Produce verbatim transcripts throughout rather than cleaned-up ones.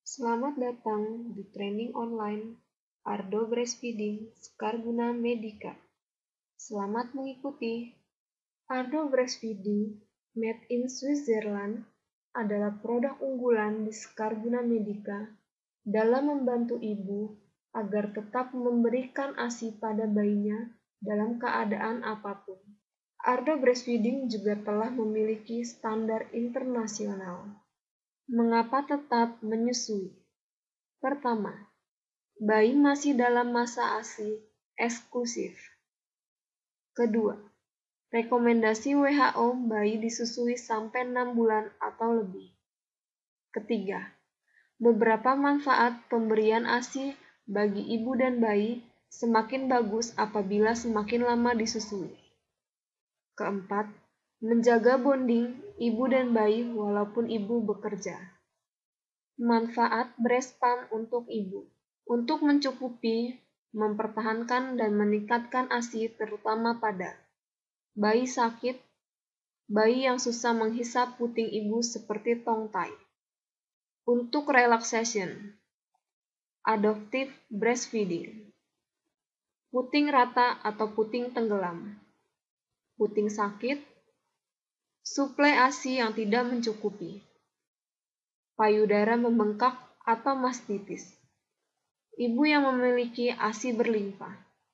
Selamat datang di training online Ardo Breastfeeding Sekarguna Medica. Selamat mengikuti. Ardo Breastfeeding Made in Switzerland adalah produk unggulan di Sekarguna Medica dalam membantu ibu agar tetap memberikan ASI pada bayinya dalam keadaan apapun. Ardo Breastfeeding juga telah memiliki standar internasional. Mengapa tetap menyusui? Pertama, bayi masih dalam masa ASI eksklusif. Kedua, rekomendasi W H O bayi disusui sampai enam bulan atau lebih. Ketiga, beberapa manfaat pemberian ASI bagi ibu dan bayi semakin bagus apabila semakin lama disusui. Keempat, menjaga bonding ibu dan bayi walaupun ibu bekerja. Manfaat breast pump untuk ibu. Untuk mencukupi, mempertahankan dan meningkatkan ASI terutama pada bayi sakit, bayi yang susah menghisap puting ibu seperti tongue tie. Untuk relaxation, adoptive breastfeeding, puting rata atau puting tenggelam, puting sakit, suplai ASI yang tidak mencukupi, payudara membengkak atau mastitis. Ibu yang memiliki ASI berlimpah.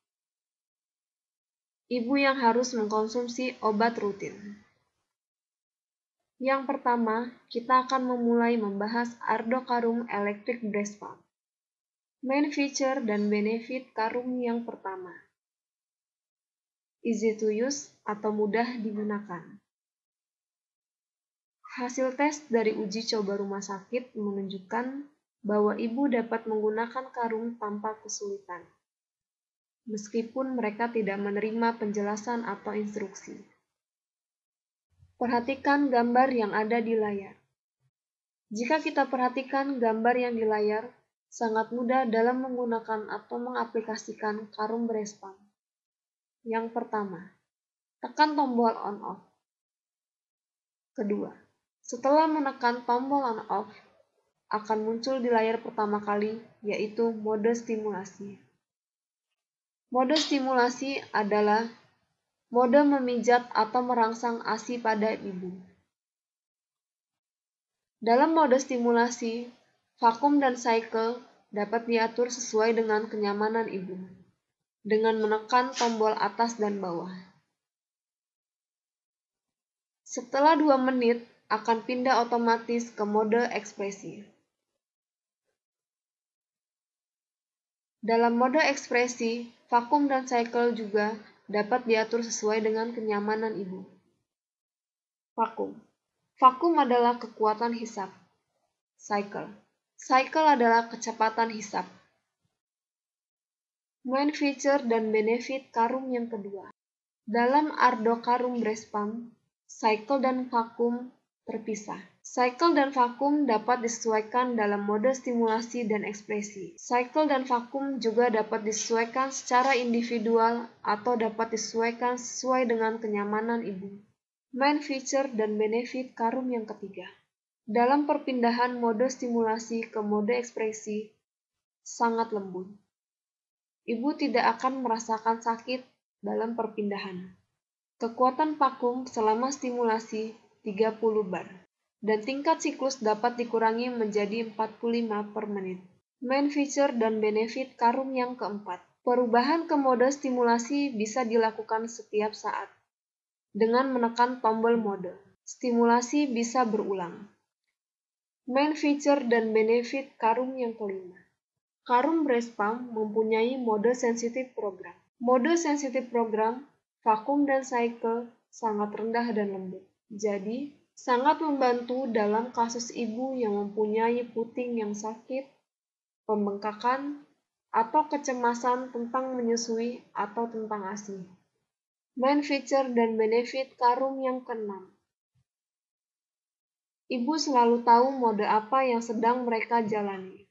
Ibu yang harus mengkonsumsi obat rutin. Yang pertama, kita akan memulai membahas Ardo Karung Electric Breast Pump. Main feature dan benefit karung yang pertama. Easy to use atau mudah digunakan. Hasil tes dari uji coba rumah sakit menunjukkan bahwa ibu dapat menggunakan karung tanpa kesulitan, meskipun mereka tidak menerima penjelasan atau instruksi. Perhatikan gambar yang ada di layar. Jika kita perhatikan gambar yang di layar, sangat mudah dalam menggunakan atau mengaplikasikan karung breast pump. Yang pertama, tekan tombol on-off. Kedua, setelah menekan tombol on-off, akan muncul di layar pertama kali, yaitu mode stimulasi. Mode stimulasi adalah mode memijat atau merangsang ASI pada ibu. Dalam mode stimulasi, vakum dan cycle dapat diatur sesuai dengan kenyamanan ibu, dengan menekan tombol atas dan bawah. Setelah dua menit, akan pindah otomatis ke mode ekspresi. Dalam mode ekspresi, vakum dan cycle juga dapat diatur sesuai dengan kenyamanan ibu. Vakum. Vakum adalah kekuatan hisap. Cycle. Cycle adalah kecepatan hisap. Main feature dan benefit karung yang kedua. Dalam Ardo Karung Breast Pump, cycle dan vakum terpisah. Cycle dan vakum dapat disesuaikan dalam mode stimulasi dan ekspresi. Cycle dan vakum juga dapat disesuaikan secara individual atau dapat disesuaikan sesuai dengan kenyamanan ibu. Main feature dan benefit karung yang ketiga. Dalam perpindahan mode stimulasi ke mode ekspresi, sangat lembut. Ibu tidak akan merasakan sakit dalam perpindahan. Kekuatan vakum selama stimulasi tiga puluh bar. Dan tingkat siklus dapat dikurangi menjadi empat puluh lima per menit. Main feature dan benefit karung yang keempat. Perubahan ke mode stimulasi bisa dilakukan setiap saat dengan menekan tombol mode. Stimulasi bisa berulang. Main feature dan benefit karung yang kelima. Karung breast pump mempunyai mode sensitif program. Mode sensitif program, vakum dan cycle sangat rendah dan lembut. Jadi, sangat membantu dalam kasus ibu yang mempunyai puting yang sakit, pembengkakan, atau kecemasan tentang menyusui atau tentang ASI. Main feature dan benefit karung yang keenam. Ibu selalu tahu mode apa yang sedang mereka jalani.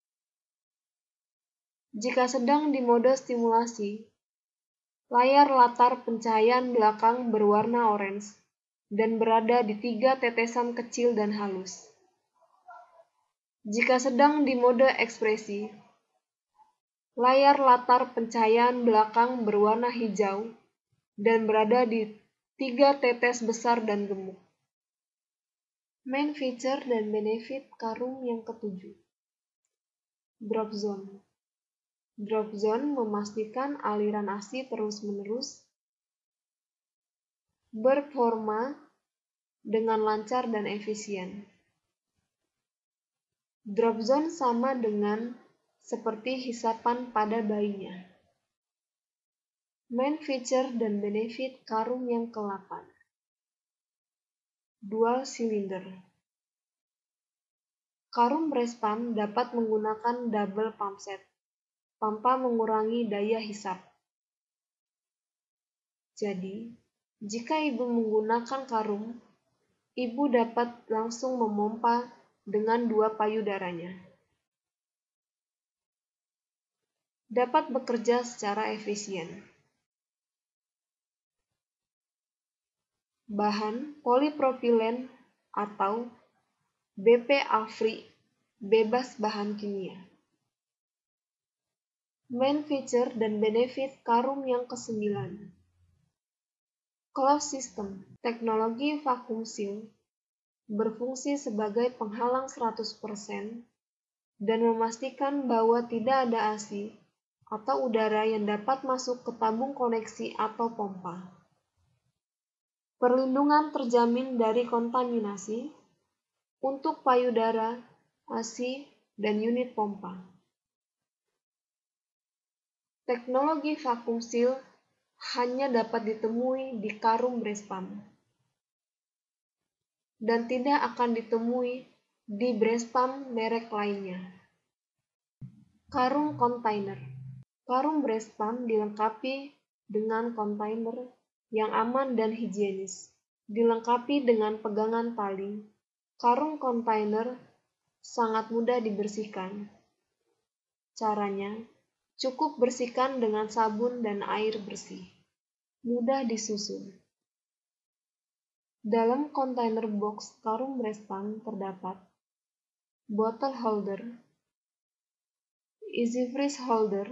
Jika sedang di mode stimulasi, layar latar pencahayaan belakang berwarna orange dan berada di tiga tetesan kecil dan halus. Jika sedang di mode ekspresi, layar latar pencahayaan belakang berwarna hijau dan berada di tiga tetes besar dan gemuk. Main feature dan benefit karung yang ketujuh. Drop zone. Drop zone memastikan aliran A S I terus-menerus berperforma dengan lancar dan efisien. Drop zone sama dengan seperti hisapan pada bayinya. Main feature dan benefit karung yang kedelapan. Dual cylinder. Karung breast pump dapat menggunakan double pump set tanpa mengurangi daya hisap. Jadi, jika ibu menggunakan karung, ibu dapat langsung memompa dengan dua payudaranya. Dapat bekerja secara efisien. Bahan polipropilen atau B P A-free, bebas bahan kimia. Main feature dan benefit karung yang kesembilan. Closed system, teknologi vacuum seal, berfungsi sebagai penghalang seratus persen dan memastikan bahwa tidak ada A S I atau udara yang dapat masuk ke tabung koneksi atau pompa. Perlindungan terjamin dari kontaminasi untuk payudara, A S I, dan unit pompa. Teknologi vacuum seal hanya dapat ditemui di karung breast pump dan tidak akan ditemui di breast pump merek lainnya. Karung kontainer. Karung breast pump dilengkapi dengan kontainer yang aman dan higienis. Dilengkapi dengan pegangan tali, karung kontainer sangat mudah dibersihkan. Caranya, cukup bersihkan dengan sabun dan air bersih. Mudah disusun. Dalam kontainer box karung breast pump terdapat bottle holder, easy freeze holder,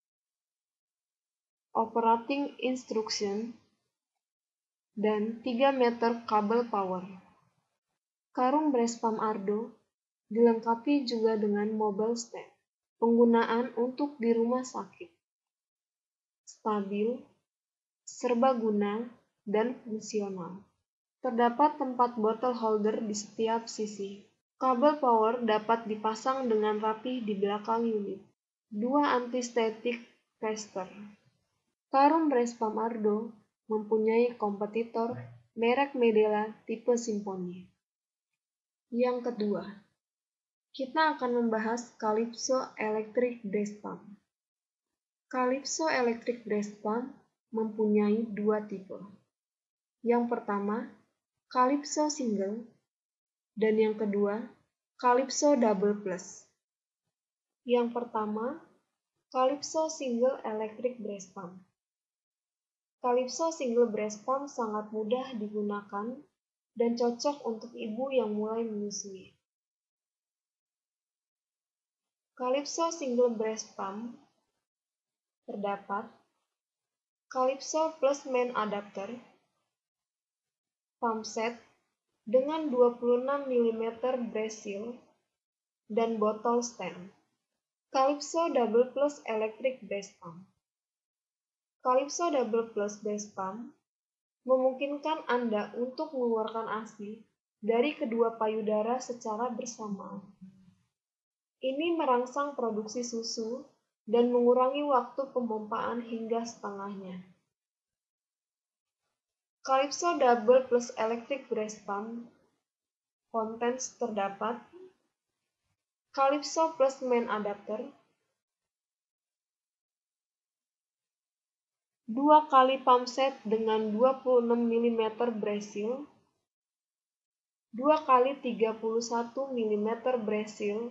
operating instruction, dan tiga meter kabel power. Karung breast pump Ardo dilengkapi juga dengan mobile stand, penggunaan untuk di rumah sakit, stabil, serbaguna, dan fungsional. Terdapat tempat bottle holder di setiap sisi. Kabel power dapat dipasang dengan rapi di belakang unit. Dua anti-static caster. Karung breast pump Ardo mempunyai kompetitor merek Medela tipe Symphony. Yang kedua, kita akan membahas Calypso Electric Breast Pump. Calypso Electric Breast Pump mempunyai dua tipe. Yang pertama, Calypso Single, dan yang kedua, Calypso Double Plus. Yang pertama, Calypso Single Electric Breast Pump. Calypso Single Breast Pump sangat mudah digunakan dan cocok untuk ibu yang mulai menyusui. Calypso Single Breast Pump terdapat Calypso Plus Main Adapter, pump set dengan dua puluh enam milimeter breast seal, dan botol stand. Calypso Double Plus Electric Breast Pump. Calypso Double Plus Breast Pump memungkinkan Anda untuk mengeluarkan A S I dari kedua payudara secara bersamaan. Ini merangsang produksi susu dan mengurangi waktu pemompaan hingga setengahnya. Calypso Double Plus Electric Breast Pump contents terdapat Calypso Plus Main Adapter, dua kali pump set dengan dua puluh enam milimeter breast seal, dua kali tiga puluh satu milimeter breast seal,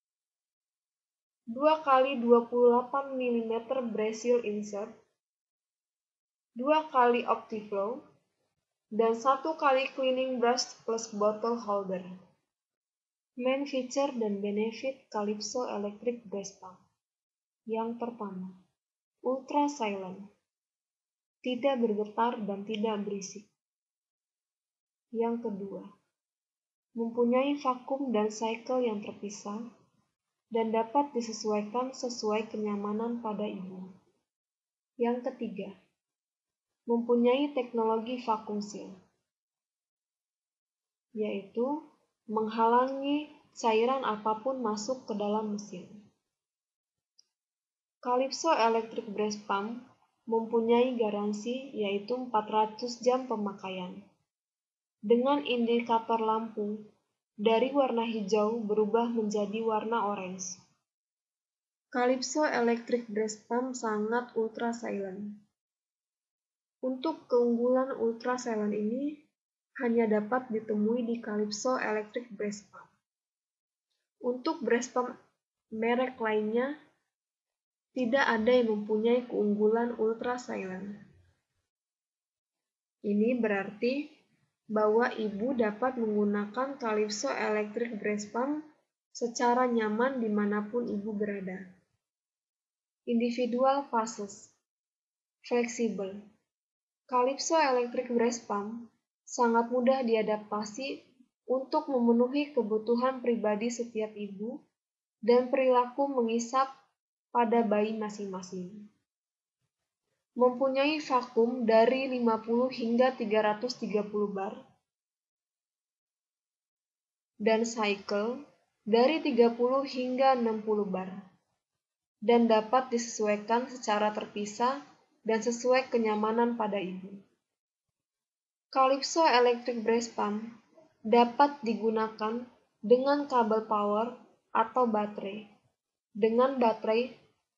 dua kali dua puluh delapan milimeter breast seal insert, dua kali OptiFlow, dan satu kali cleaning brush plus bottle holder. Main feature dan benefit Calypso Electric Breast Pump. Yang pertama, ultra silent. Tidak bergetar dan tidak berisik. Yang kedua, mempunyai vakum dan cycle yang terpisah dan dapat disesuaikan sesuai kenyamanan pada ibu. Yang ketiga, mempunyai teknologi vacuum seal, yaitu menghalangi cairan apapun masuk ke dalam mesin. Calypso Electric Breast Pump mempunyai garansi yaitu empat ratus jam pemakaian, dengan indikator lampu dari warna hijau berubah menjadi warna orange. Calypso Electric Breast Pump sangat ultra silent. Untuk keunggulan ultra silent ini hanya dapat ditemui di Calypso Electric Breast Pump. Untuk breast pump merek lainnya, tidak ada yang mempunyai keunggulan ultra silent. Ini berarti bahwa ibu dapat menggunakan Calypso Electric Breast Pump secara nyaman dimanapun ibu berada. Individual phases, fleksibel. Calypso Electric Breast Pump sangat mudah diadaptasi untuk memenuhi kebutuhan pribadi setiap ibu dan perilaku mengisap pada bayi masing-masing. Mempunyai vakum dari lima puluh hingga tiga ratus tiga puluh bar dan cycle dari tiga puluh hingga enam puluh bar dan dapat disesuaikan secara terpisah dan sesuai kenyamanan pada ibu. Calypso Electric Breast Pump dapat digunakan dengan kabel power atau baterai dengan baterai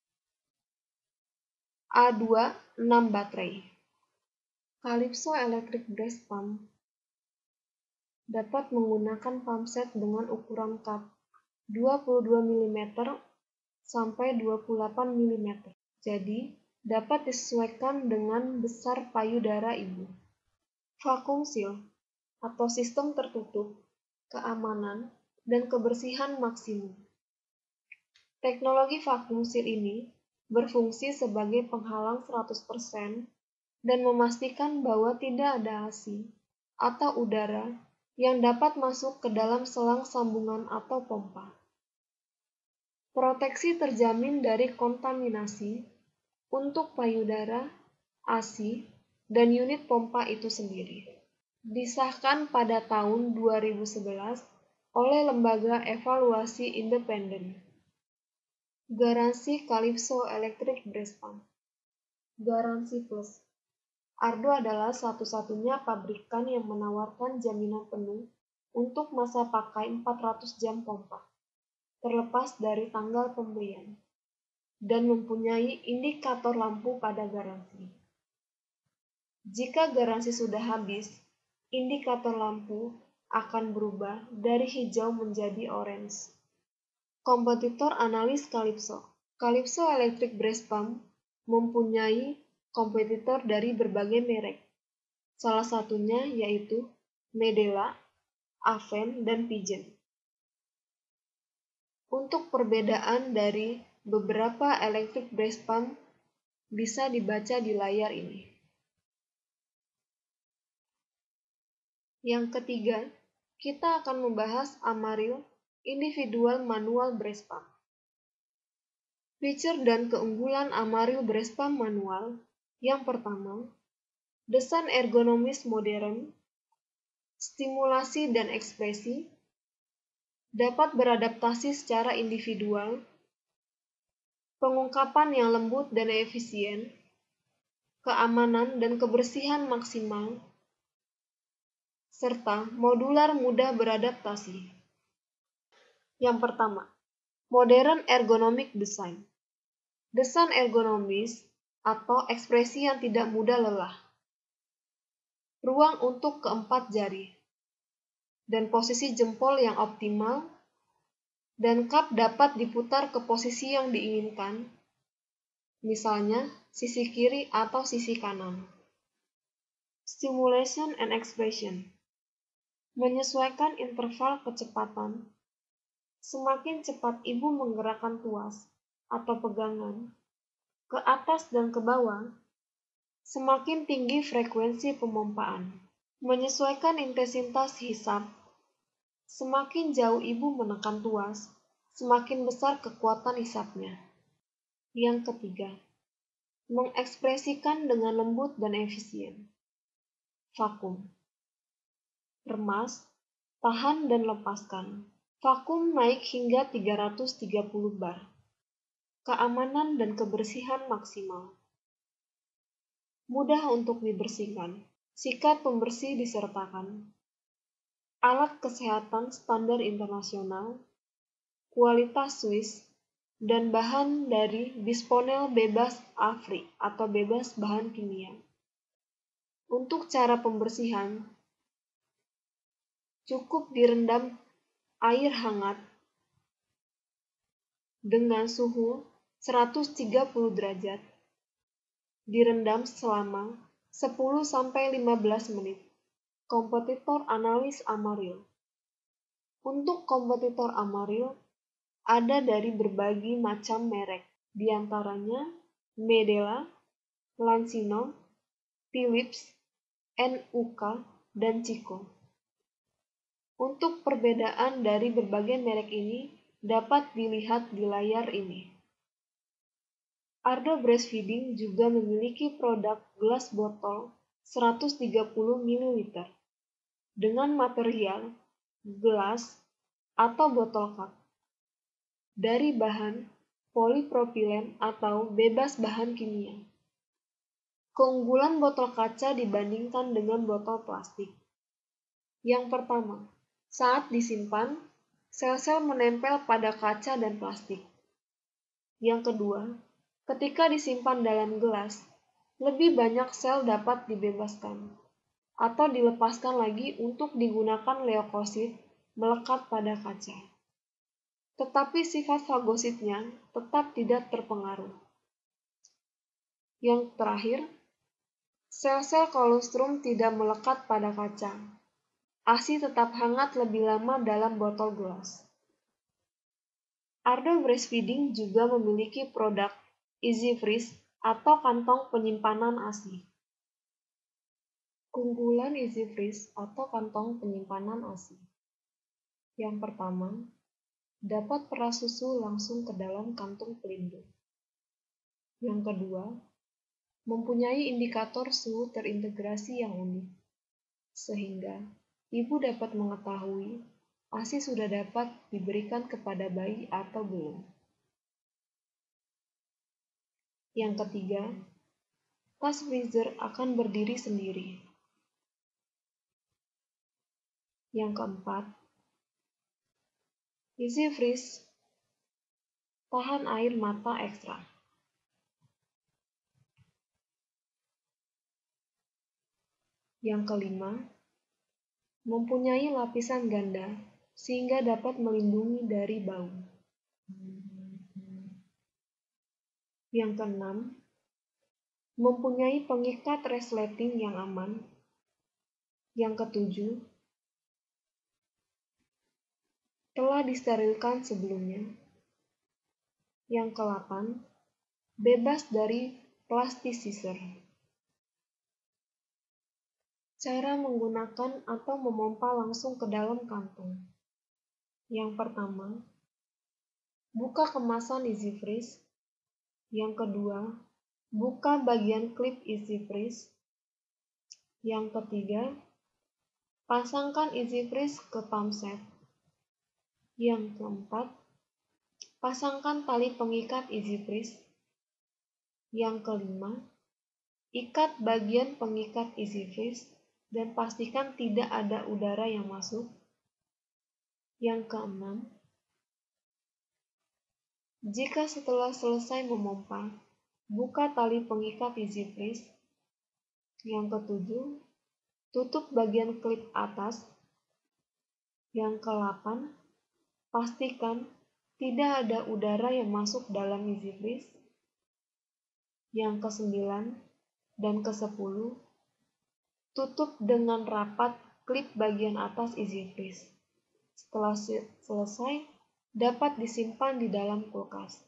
A dua enam baterai. Calypso Electric Breast Pump dapat menggunakan pump set dengan ukuran cup dua puluh dua milimeter sampai dua puluh delapan milimeter. Jadi, dapat disesuaikan dengan besar payudara ibu. Vacuum seal atau sistem tertutup, keamanan, dan kebersihan maksimum. Teknologi vacuum seal ini berfungsi sebagai penghalang seratus persen dan memastikan bahwa tidak ada A C atau udara yang dapat masuk ke dalam selang sambungan atau pompa. Proteksi terjamin dari kontaminasi untuk payudara, A C, dan unit pompa itu sendiri. Disahkan pada tahun dua ribu sebelas oleh Lembaga Evaluasi Independen. Garansi Calypso Electric Breast Pump. Garansi Plus. Ardo adalah satu-satunya pabrikan yang menawarkan jaminan penuh untuk masa pakai empat ratus jam pompa, terlepas dari tanggal pembelian, dan mempunyai indikator lampu pada garansi. Jika garansi sudah habis, indikator lampu akan berubah dari hijau menjadi orange. Kompetitor analis Calypso. Calypso Electric Breast Pump mempunyai kompetitor dari berbagai merek. Salah satunya yaitu Medela, Aven, dan Pigeon. Untuk perbedaan dari beberapa electric breast pump bisa dibaca di layar ini. Yang ketiga, kita akan membahas Amaril Individual Manual Breast Pump. Fitur dan keunggulan Amaril Breast Pump Manual. Yang pertama, desain ergonomis modern, stimulasi dan ekspresi, dapat beradaptasi secara individual, pengungkapan yang lembut dan efisien, keamanan dan kebersihan maksimal, serta modular mudah beradaptasi. Yang pertama, modern ergonomic design. Desain ergonomis atau ekspresi yang tidak mudah lelah. Ruang untuk keempat jari dan posisi jempol yang optimal, dan cup dapat diputar ke posisi yang diinginkan, misalnya sisi kiri atau sisi kanan. Stimulation and expression. Menyesuaikan interval kecepatan Semakin cepat ibu menggerakkan tuas atau pegangan ke atas dan ke bawah, semakin tinggi frekuensi pemompaan. Menyesuaikan intensitas hisap, semakin jauh ibu menekan tuas, semakin besar kekuatan hisapnya. Yang ketiga, mengekspresikan dengan lembut dan efisien. Vakum. Remas, tahan dan lepaskan. Vakum naik hingga tiga ratus tiga puluh bar. Keamanan dan kebersihan maksimal. Mudah untuk dibersihkan. Sikat pembersih disertakan. Alat kesehatan standar internasional, kualitas Swiss, dan bahan dari bisponel bebas Afri atau bebas bahan kimia. Untuk cara pembersihan, cukup direndam air hangat dengan suhu seratus tiga puluh derajat. Direndam selama sepuluh sampai lima belas menit. Kompetitor analis Amaril. Untuk kompetitor Amaril, ada dari berbagai macam merek, diantaranya Medela, Lancino, Philips, N U K, dan Chico. Untuk perbedaan dari berbagai merek ini dapat dilihat di layar ini. Ardo Breastfeeding juga memiliki produk gelas botol seratus tiga puluh mililiter dengan material gelas atau botol cup dari bahan polipropilen atau bebas bahan kimia. Keunggulan botol kaca dibandingkan dengan botol plastik. Yang pertama, saat disimpan, sel-sel menempel pada kaca dan plastik. Yang kedua, ketika disimpan dalam gelas, lebih banyak sel dapat dibebaskan atau dilepaskan lagi untuk digunakan leukosit melekat pada kaca. Tetapi sifat fagositnya tetap tidak terpengaruh. Yang terakhir, sel-sel kolostrum tidak melekat pada kaca. A S I tetap hangat lebih lama dalam botol gelas. Ardo Breastfeeding juga memiliki produk Easy Freeze atau kantong penyimpanan A S I. Keunggulan Easy Freeze atau kantong penyimpanan A S I. Yang pertama, dapat peras susu langsung ke dalam kantung pelindung. Yang kedua, mempunyai indikator suhu terintegrasi yang unik, sehingga ibu dapat mengetahui A S I sudah dapat diberikan kepada bayi atau belum. Yang ketiga, tas freezer akan berdiri sendiri. Yang keempat, Easy Freeze tahan air mata ekstra. Yang kelima, mempunyai lapisan ganda sehingga dapat melindungi dari bau. Yang keenam, mempunyai pengikat resleting yang aman. Yang ketujuh, telah disterilkan sebelumnya. Yang kedelapan, bebas dari plasticizer. Cara menggunakan atau memompa langsung ke dalam kantung. Yang pertama, buka kemasan Easy Freeze. Yang kedua, buka bagian klip Easy Freeze. Yang ketiga, pasangkan Easy Freeze ke pump set. Yang keempat, pasangkan tali pengikat Easy Freeze. Yang kelima, ikat bagian pengikat Easy Freeze dan pastikan tidak ada udara yang masuk. Yang keenam, jika setelah selesai memompa, buka tali pengikat Easy Freeze. Yang ketujuh, tutup bagian klip atas. Yang kedelapan, pastikan tidak ada udara yang masuk dalam Easy Freeze. Yang kesembilan dan kesepuluh, tutup dengan rapat klip bagian atas Easy Freeze. Setelah selesai, dapat disimpan di dalam kulkas.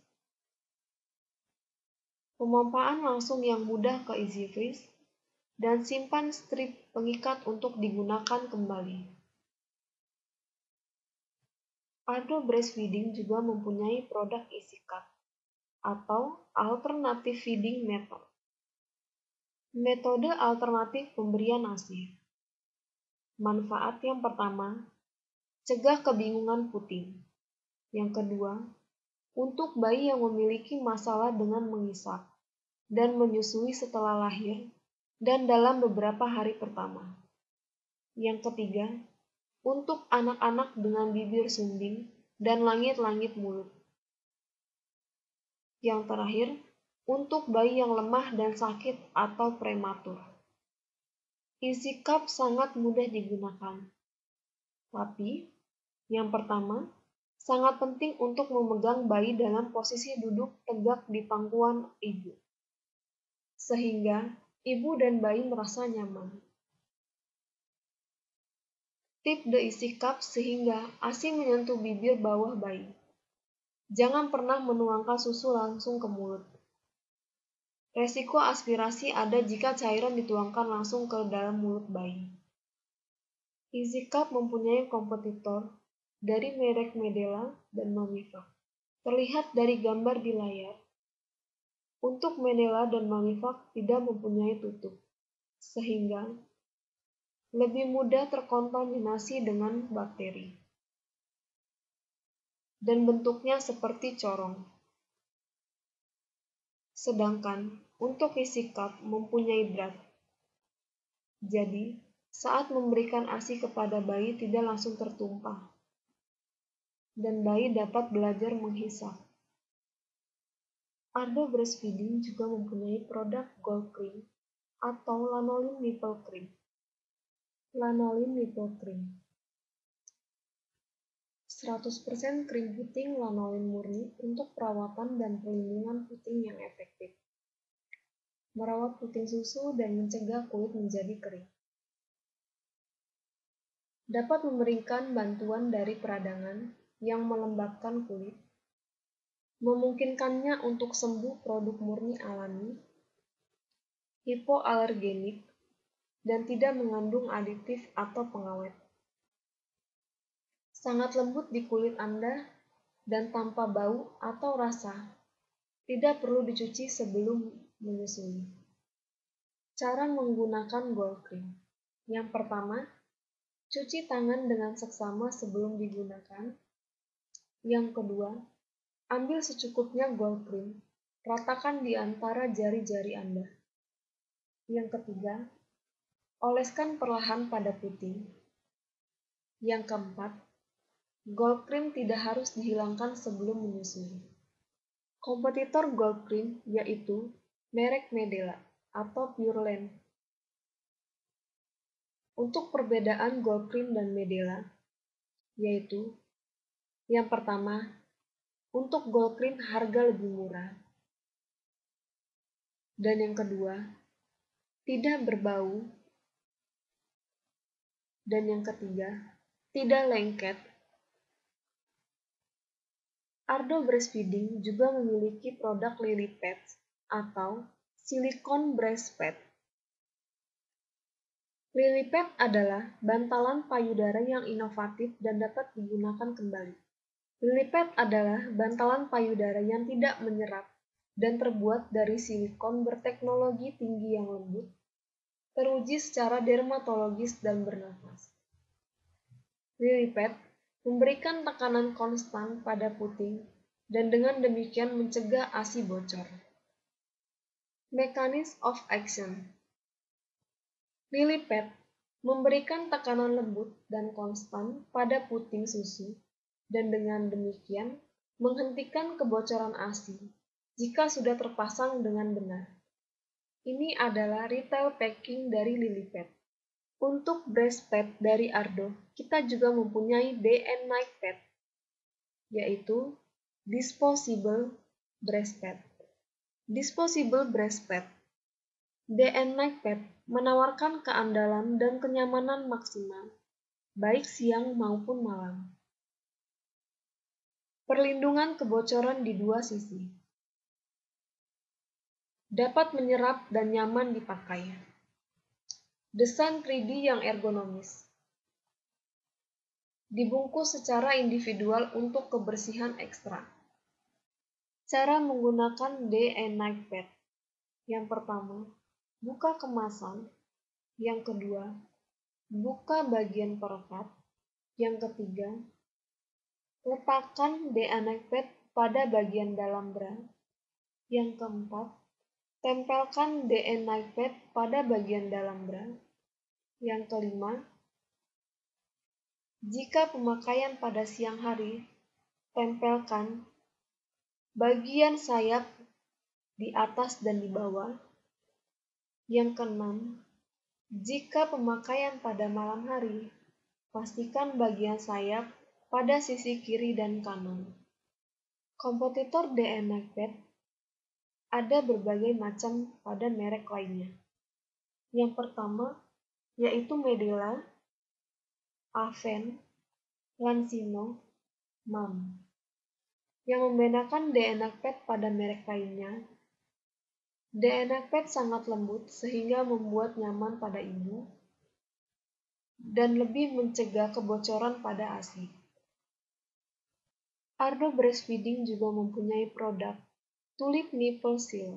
Pemompaan langsung yang mudah ke Easy Freeze, dan simpan strip pengikat untuk digunakan kembali. Ardo Breastfeeding juga mempunyai produk Easy Cup atau Alternative Feeding Method. Metode alternatif pemberian ASI. Manfaat yang pertama, cegah kebingungan puting. Yang kedua, untuk bayi yang memiliki masalah dengan mengisap dan menyusui setelah lahir dan dalam beberapa hari pertama. Yang ketiga, untuk anak-anak dengan bibir sumbing dan langit-langit mulut. Yang terakhir, untuk bayi yang lemah dan sakit atau prematur. Easy Cup sangat mudah digunakan. Tapi, yang pertama, sangat penting untuk memegang bayi dalam posisi duduk tegak di pangkuan ibu, sehingga ibu dan bayi merasa nyaman. Tip the Easy Cup sehingga ASI menyentuh bibir bawah bayi. Jangan pernah menuangkan susu langsung ke mulut. Resiko aspirasi ada jika cairan dituangkan langsung ke dalam mulut bayi. Easy Cup mempunyai kompetitor dari merek Medela dan Mamivac. Terlihat dari gambar di layar. Untuk Medela dan Mamivac tidak mempunyai tutup, sehingga lebih mudah terkontaminasi dengan bakteri. Dan bentuknya seperti corong. Sedangkan untuk Easy Cup mempunyai berat. Jadi, saat memberikan ASI kepada bayi tidak langsung tertumpah. Dan bayi dapat belajar menghisap. Ardo Breastfeeding juga mempunyai produk Gold Cream atau Lanolin Nipple Cream. Lanolin Nipple Cream. seratus persen krim puting lanolin murni untuk perawatan dan perlindungan puting yang efektif. Merawat puting susu dan mencegah kulit menjadi kering. Dapat memberikan bantuan dari peradangan yang melembabkan kulit, memungkinkannya untuk sembuh produk murni alami, hipoalergenik, dan tidak mengandung aditif atau pengawet. Sangat lembut di kulit Anda dan tanpa bau atau rasa. Tidak perlu dicuci sebelum menyusui. Cara menggunakan Gold Cream. Yang pertama, cuci tangan dengan seksama sebelum digunakan. Yang kedua, ambil secukupnya Gold Cream, ratakan di antara jari-jari Anda. Yang ketiga, oleskan perlahan pada puting. Yang keempat, Gold Cream tidak harus dihilangkan sebelum menyusui. Kompetitor Gold Cream yaitu merek Medela atau Pureland. Untuk perbedaan Gold Cream dan Medela, yaitu yang pertama, untuk Gold Cream harga lebih murah. Dan yang kedua, tidak berbau. Dan yang ketiga, tidak lengket. Ardo Breastfeeding juga memiliki produk Lily Pads atau Silicone Breast Pad. Lily Pad adalah bantalan payudara yang inovatif dan dapat digunakan kembali. Lily Pad adalah bantalan payudara yang tidak menyerap dan terbuat dari silikon berteknologi tinggi yang lembut, teruji secara dermatologis dan bernafas. Lily Pad memberikan tekanan konstan pada puting dan dengan demikian mencegah ASI bocor. Mechanism of action. Lily Pad memberikan tekanan lembut dan konstan pada puting susu dan dengan demikian menghentikan kebocoran ASI jika sudah terpasang dengan benar. Ini adalah retail packing dari Lily Pad. Untuk breast pad dari Ardo, kita juga mempunyai Day and Night Pad, yaitu Disposable Breast Pad. Disposable Breast Pad Day and Night Pad menawarkan keandalan dan kenyamanan maksimal, baik siang maupun malam. Perlindungan kebocoran di dua sisi. Dapat menyerap dan nyaman dipakai. Desain tiga D yang ergonomis. Dibungkus secara individual untuk kebersihan ekstra. Cara menggunakan D E Night Pad. Yang pertama, buka kemasan. Yang kedua, buka bagian perekat. Yang ketiga, letakkan D E Night Pad pada bagian dalam bra. Yang keempat, tempelkan D E Night Pad pada bagian dalam bra. Yang kelima, jika pemakaian pada siang hari, tempelkan bagian sayap di atas dan di bawah. Yang keenam, jika pemakaian pada malam hari, pastikan bagian sayap pada sisi kiri dan kanan. Kompetitor D E Night Pad ada berbagai macam pada merek lainnya. Yang pertama yaitu Medela, Aven, Lansino, M A M. Yang membedakan D E Night Pad pada merek lainnya, D E Night Pad sangat lembut sehingga membuat nyaman pada ibu dan lebih mencegah kebocoran pada A S I. Ardo Breastfeeding juga mempunyai produk Tulip Nipple Seal.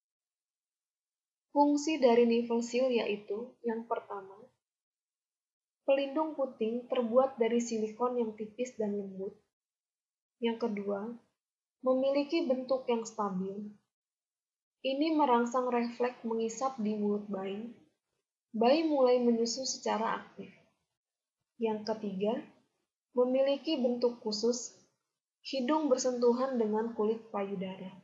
Fungsi dari nipple seal yaitu yang pertama, pelindung puting terbuat dari silikon yang tipis dan lembut. Yang kedua, memiliki bentuk yang stabil. Ini merangsang refleks mengisap di mulut bayi. Bayi mulai menyusu secara aktif. Yang ketiga, memiliki bentuk khusus, hidung bersentuhan dengan kulit payudara.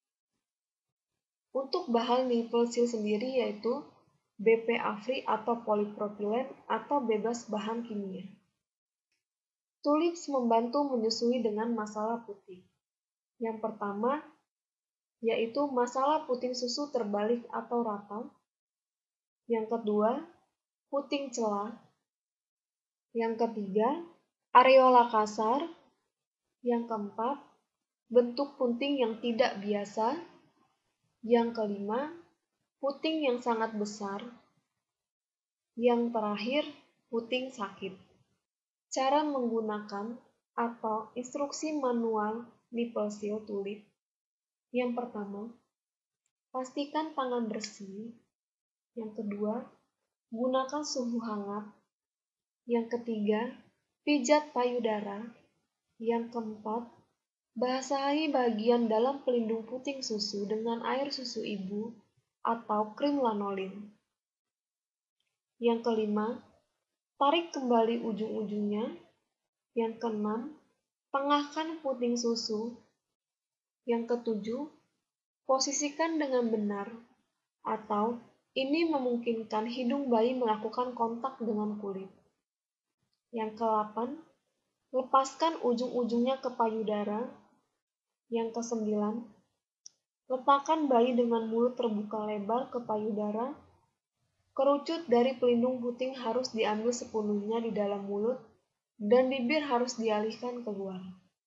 Untuk bahan nipple seal sendiri yaitu B P A-free atau polipropilen atau bebas bahan kimia. Tulips membantu menyusui dengan masalah puting. Yang pertama, yaitu masalah puting susu terbalik atau rata. Yang kedua, puting celah. Yang ketiga, areola kasar. Yang keempat, bentuk puting yang tidak biasa. Yang kelima, puting yang sangat besar. Yang terakhir, puting sakit. Cara menggunakan atau instruksi manual nipple seal tulip. Yang pertama, pastikan tangan bersih. Yang kedua, gunakan suhu hangat. Yang ketiga, pijat payudara. Yang keempat, basahi bagian dalam pelindung puting susu dengan air susu ibu atau krim lanolin. Yang kelima, tarik kembali ujung-ujungnya. Yang keenam, tengahkan puting susu. Yang ketujuh, posisikan dengan benar, atau ini memungkinkan hidung bayi melakukan kontak dengan kulit. Yang kedelapan, lepaskan ujung-ujungnya ke payudara. Yang kesembilan, letakkan bayi dengan mulut terbuka lebar ke payudara. Kerucut dari pelindung puting harus diambil sepenuhnya di dalam mulut dan bibir harus dialihkan keluar.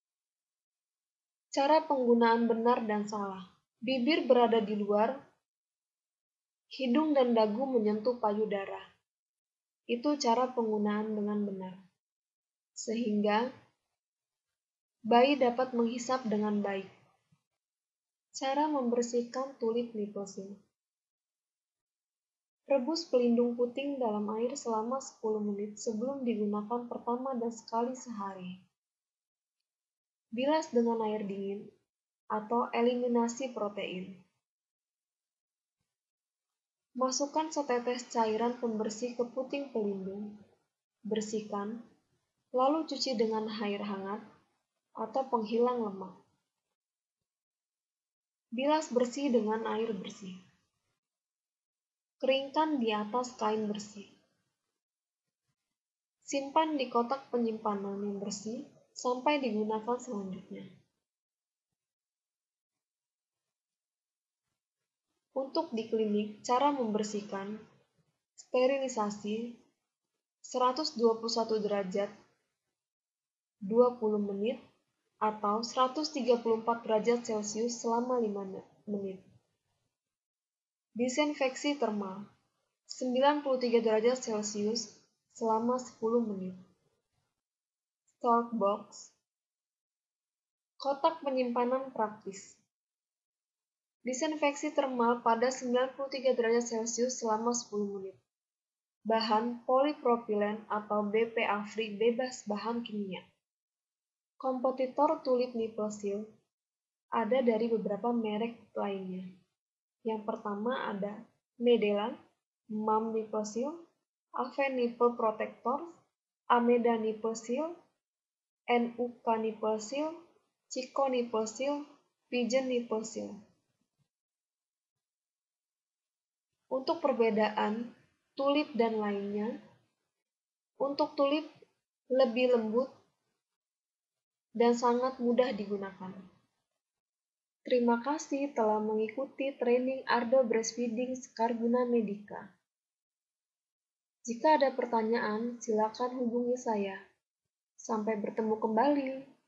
Cara penggunaan benar dan salah. Bibir berada di luar, hidung dan dagu menyentuh payudara. Itu cara penggunaan dengan benar. Sehingga bayi dapat menghisap dengan baik. Cara membersihkan tulip nipple seal. Rebus pelindung puting dalam air selama sepuluh menit sebelum digunakan pertama dan sekali sehari. Bilas dengan air dingin atau eliminasi protein. Masukkan setetes cairan pembersih ke puting pelindung. Bersihkan, lalu cuci dengan air hangat atau penghilang lemak. Bilas bersih dengan air bersih. Keringkan di atas kain bersih. Simpan di kotak penyimpanan yang bersih sampai digunakan selanjutnya. Untuk di klinik, cara membersihkan, sterilisasi, seratus dua puluh satu derajat, dua puluh menit, atau seratus tiga puluh empat derajat Celcius selama lima menit. Disinfeksi termal sembilan puluh tiga derajat Celcius selama sepuluh menit. Storage box, kotak penyimpanan praktis. Disinfeksi termal pada sembilan puluh tiga derajat Celcius selama sepuluh menit. Bahan polipropilen atau B P A-free bebas bahan kimia. Kompetitor tulip nipple seal ada dari beberapa merek lainnya. Yang pertama ada Medelan, Mum Nipple Seal, Avène Nipple Protector, Ameda Nipple Seal, N U K Nipple Seal, Chico Nipple Seal, Pigeon Nipple Seal. Untuk perbedaan tulip dan lainnya, untuk tulip lebih lembut dan sangat mudah digunakan. Terima kasih telah mengikuti training Ardo Breastfeeding Skarbuna Medica. Jika ada pertanyaan, silakan hubungi saya. Sampai bertemu kembali.